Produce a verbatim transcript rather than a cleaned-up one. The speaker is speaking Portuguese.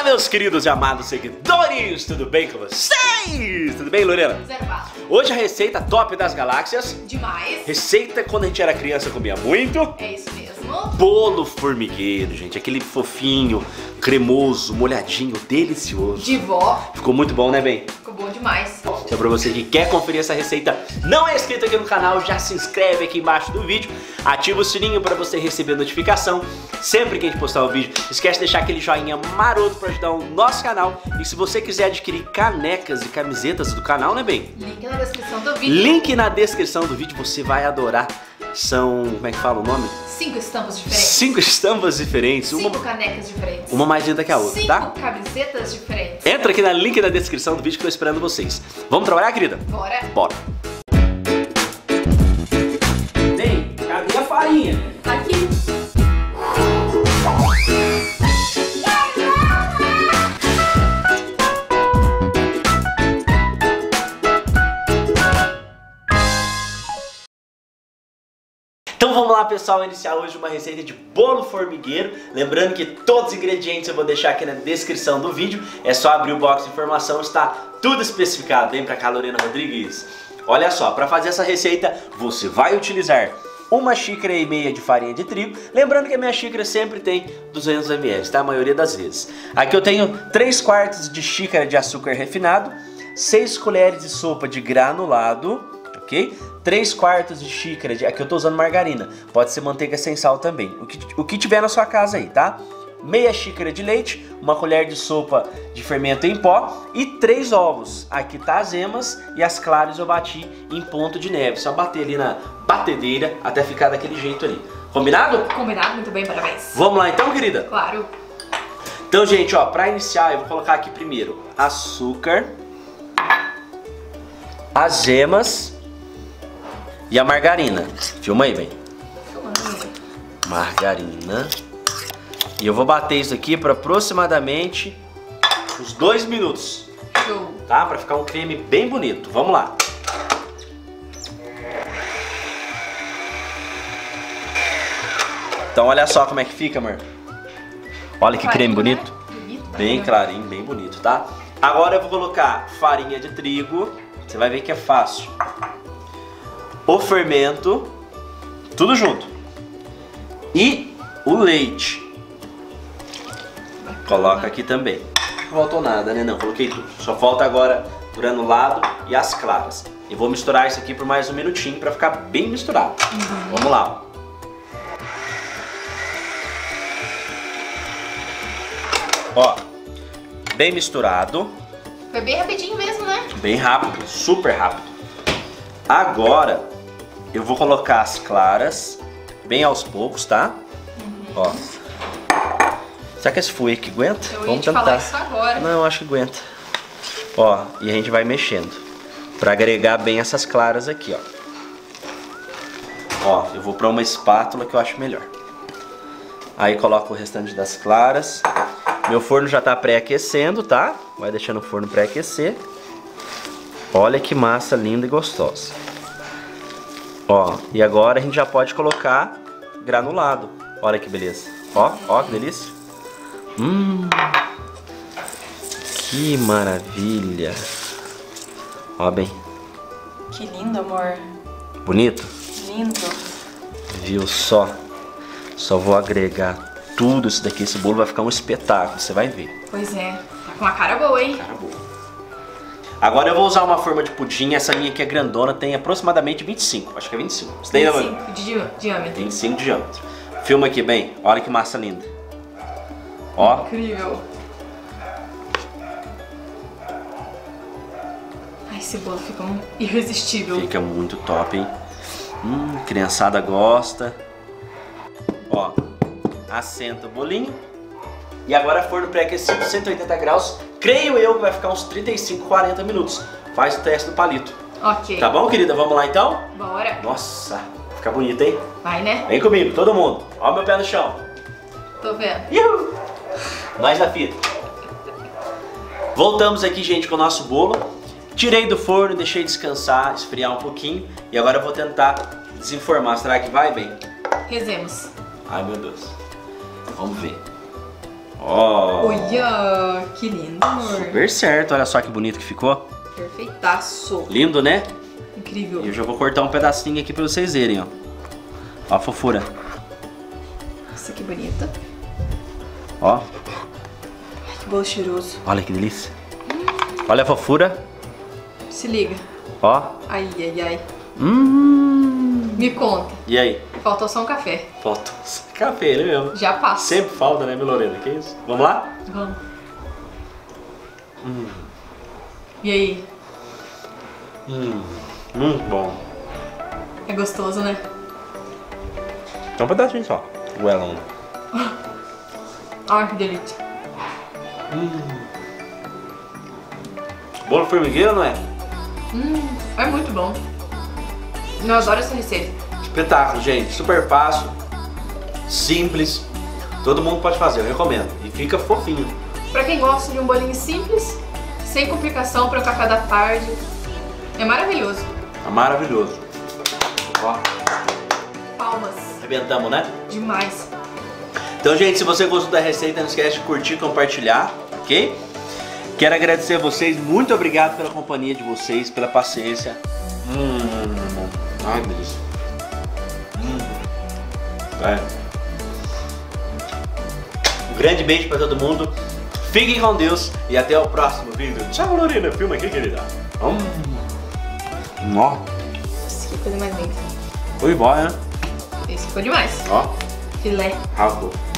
meus queridos e amados seguidores, tudo bem com vocês? Tudo bem, Lorena? Reservado. Hoje a receita top das galáxias. Demais. Receita quando a gente era criança comia muito. É isso mesmo. Bolo formigueiro, gente. Aquele fofinho, cremoso, molhadinho, delicioso. De vó. Ficou muito bom, né, bem? Ficou bom demais. Então pra você que quer conferir essa receita, não é inscrito aqui no canal, já se inscreve aqui embaixo do vídeo, ativa o sininho para você receber a notificação sempre que a gente postar o vídeo. Não esquece de deixar aquele joinha maroto para ajudar o nosso canal. E se você quiser adquirir canecas e camisetas do canal, né, bem? Link na descrição do vídeo. Link na descrição do vídeo, você vai adorar. São, como é que fala o nome? Cinco estampas diferentes. Cinco estampas diferentes. Cinco uma, canecas diferentes. uma mais linda que a outra, Cinco tá? camisetas diferentes. Entra aqui no link na descrição do vídeo que eu tô esperando vocês. Vamos trabalhar, querida? Bora. Bora. Bem, cadê a farinha? Tá aqui. Então vamos lá, pessoal, iniciar hoje uma receita de bolo formigueiro. Lembrando que todos os ingredientes eu vou deixar aqui na descrição do vídeo. É só abrir o box de informação, está tudo especificado. Vem pra cá, Lorena Rodrigues. Olha só, para fazer essa receita você vai utilizar uma xícara e meia de farinha de trigo. Lembrando que a minha xícara sempre tem duzentos mililitros, tá? A maioria das vezes. Aqui eu tenho três quartos de xícara de açúcar refinado, seis colheres de sopa de granulado, ok? três quartos de xícara de... Aqui eu tô usando margarina, pode ser manteiga sem sal também, o que, o que tiver na sua casa aí, tá? Meia xícara de leite, uma colher de sopa de fermento em pó e três ovos. Aqui tá as emas e as claras eu bati em ponto de neve. Só bater ali na batedeira até ficar daquele jeito ali. Combinado? Combinado, muito bem, parabéns. Vamos lá então, querida? Claro. Então, gente, ó, pra iniciar eu vou colocar aqui primeiro açúcar, as gemas e a margarina. Filma aí, bem. Filmando. Margarina. E eu vou bater isso aqui por aproximadamente uns dois minutos. Show. Tá? Pra ficar um creme bem bonito. Vamos lá. Então olha só como é que fica, amor. Olha que creme bonito. Bonito, Bem bacana. clarinho, bem bonito, tá? Agora eu vou colocar farinha de trigo. Você vai ver que é fácil. O fermento, tudo junto. E o leite. Coloca aqui também. Não faltou nada, né? Não, coloquei tudo. Só falta agora o granulado e as claras. E vou misturar isso aqui por mais um minutinho para ficar bem misturado. Uhum. Vamos lá. Ó, bem misturado. Foi bem rapidinho mesmo, né? Bem rápido, super rápido. Agora eu vou colocar as claras bem aos poucos, tá? Uhum. Ó. Será que esse fui aqui aguenta? Eu ia Vamos te tentar. falar isso agora. Não, eu acho que aguenta. Ó, e a gente vai mexendo pra agregar bem essas claras aqui, ó. Ó, eu vou pra uma espátula que eu acho melhor. Aí coloco o restante das claras. Meu forno já tá pré-aquecendo, tá? Vai deixando o forno pré-aquecer. Olha que massa linda e gostosa. Ó, e agora a gente já pode colocar granulado. Olha que beleza. Ó, ó que delícia. Hum, que maravilha. Ó bem. Que lindo, amor. Bonito? Lindo. Viu só? Só vou agregar tudo isso daqui. Esse bolo vai ficar um espetáculo, você vai ver. Pois é. Tá com uma cara boa, hein? Cara boa. Agora eu vou usar uma forma de pudim. Essa minha aqui é grandona, tem aproximadamente vinte e cinco. Acho que é vinte e cinco. Isso daí, vinte e cinco de di- diâmetro. vinte e cinco de diâmetro. Filma aqui bem. Olha que massa linda. Ó. Incrível. Ai, esse bolo fica um irresistível. Fica muito top, hein? Hum, criançada gosta. Ó, assenta o bolinho. E agora forno pré-aquecido, cento e oitenta graus. Creio eu que vai ficar uns trinta e cinco, quarenta minutos. Faz o teste do palito. Ok. Tá bom, querida? Vamos lá então? Bora. Nossa, fica bonito, hein? Vai, né? Vem comigo, todo mundo. Ó meu pé no chão. Tô vendo. Iuhu! Mais na fita. Voltamos aqui, gente, com o nosso bolo. Tirei do forno, deixei descansar, esfriar um pouquinho. E agora eu vou tentar desenformar. Será que vai bem? Rezemos. Ai, meu Deus. Vamos ver. Ó. Olha, que lindo, amor. Super certo, olha só que bonito que ficou. Perfeitaço. Lindo, né? Incrível. E eu já vou cortar um pedacinho aqui pra vocês verem, ó. Ó a fofura. Nossa, que bonito. Ó. Ai, que bolo cheiroso. Olha que delícia. Olha a fofura. Se liga. Ó. Ai, ai, ai. Hum. Me conta. E aí? Faltou só um café. Falta café, ele mesmo. Já passa. Sempre falta, né, Milorena? Que isso? Vamos lá? Vamos. Hum. E aí? Hum. Muito bom. É gostoso, né? Só um pedacinho só. O elão. Ai, que delícia. Hum. Bolo formigueiro, não é? Hum, é muito bom. Eu adoro essa receita. Espetáculo, gente. Super fácil. Simples. Todo mundo pode fazer, eu recomendo. E fica fofinho. Pra quem gosta de um bolinho simples, sem complicação para o café da tarde, é maravilhoso. É maravilhoso. Ó, Palmas. arrebentamos, né? Demais. Então, gente, se você gostou da receita, não esquece de curtir e compartilhar, ok? Quero agradecer a vocês. Muito obrigado pela companhia de vocês, pela paciência. Hum. Ai, delícia. Hum. É. Um grande beijo pra todo mundo. Fiquem com Deus e até o próximo vídeo. Tchau, Lorena. Filma aqui, querida. Hum. Ó. Nossa, que coisa mais linda. Foi embora, né? Esse ficou demais. Ó. Filé. Rasgou.